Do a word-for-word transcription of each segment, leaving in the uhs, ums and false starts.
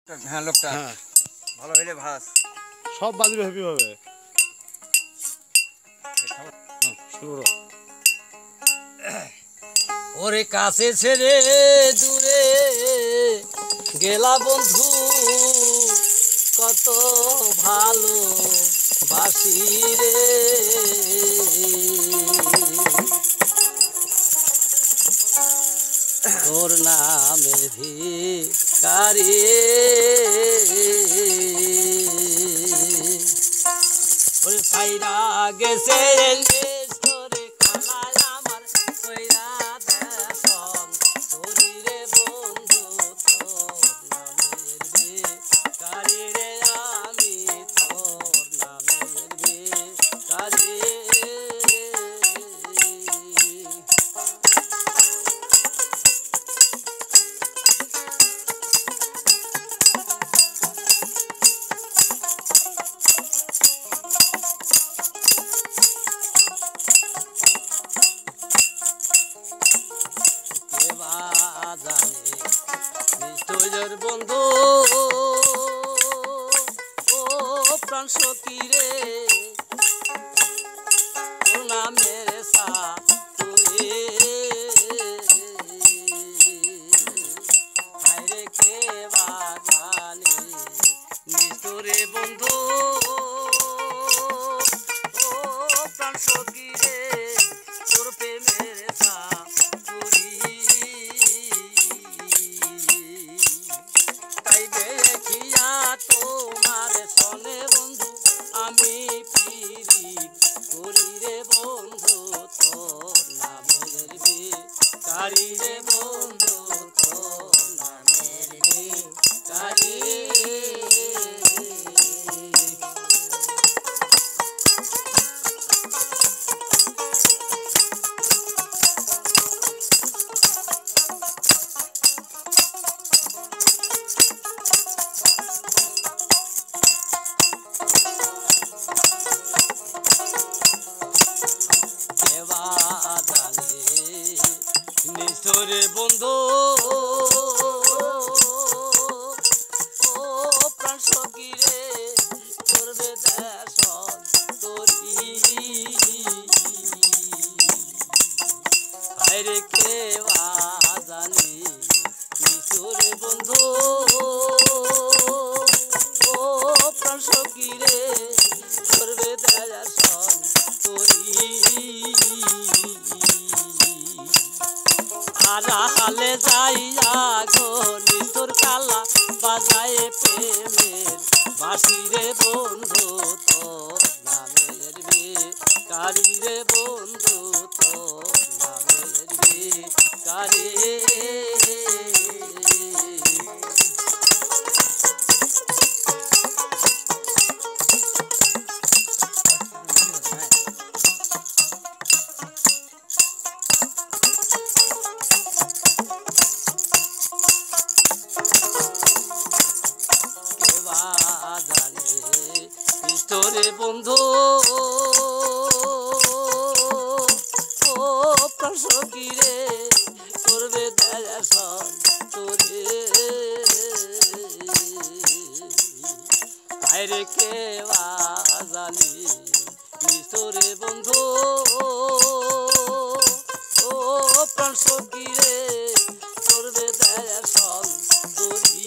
হ্যাঁ লোকটা হ্যাঁ ভালো হইলে ভাস সব বাজবে হেভি হবে। ওরে কাছে ছেড়ে দূরে গেলা বন্ধু কত ভালো বাসি রে, তোর নামের ভিখারি ওরে সাইরা গেছে বন্ধু ও প্রাণ সখী রে, তোর নামের সাথে হায়রে কে বাগানে নিষ্ঠুরে বন্ধু ও প্রাণ সখী রে, তোর প্রেমের সাথে তোমার সনে বন্ধু আমি পীড়িত করি রে বন্ধু, তোর নামের ভিখারি রে বন্ধু, তোর নামের ভিখারি। নিষ্ঠুরে বন্ধু ও প্রাণ সখী রে, করবে দেশন তোরি হায়রে কে জানি নিষ্ঠুরে বন্ধু ও প্রাণ সখী রে, করবে দেশন তোরি হালে যাইয়া গো নিতর কালা বাজায় প্রেমের বাঁশি রে বন্ধু, তোর নামের ভিখারি রে বন্ধু, তোর নামের ভিখারি। তোরে বন্ধু ও প্রাণ সখী রে, করবে দেশন তোরে হায়রে কে জানি নিষ্ঠুরে বন্ধু ও প্রাণ সখী রে, করবে দেশন তোরি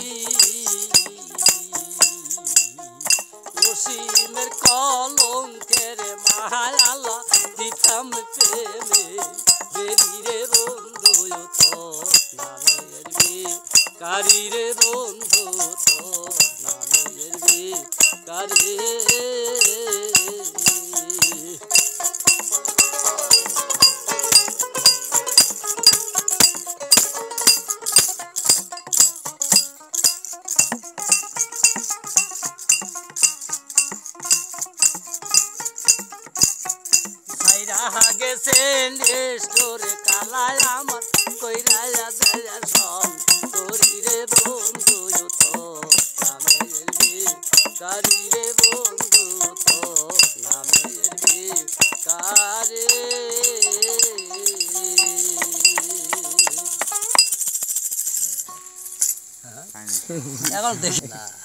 অসীমের কলঙ্কের মায়ালা দিতাম প্রেমে বেরি রে বন্ধু, তোর নামের ভিখারি রে বন্ধু, তোর নামের ভিখারি। গেছে নিষ্ঠুরে কালায় আমার কইরা সন তোরি রে বন্ধু, তোর নামের ভিখারি রে বন্ধু, তোর নামের ভিখারি। এখন দেশ না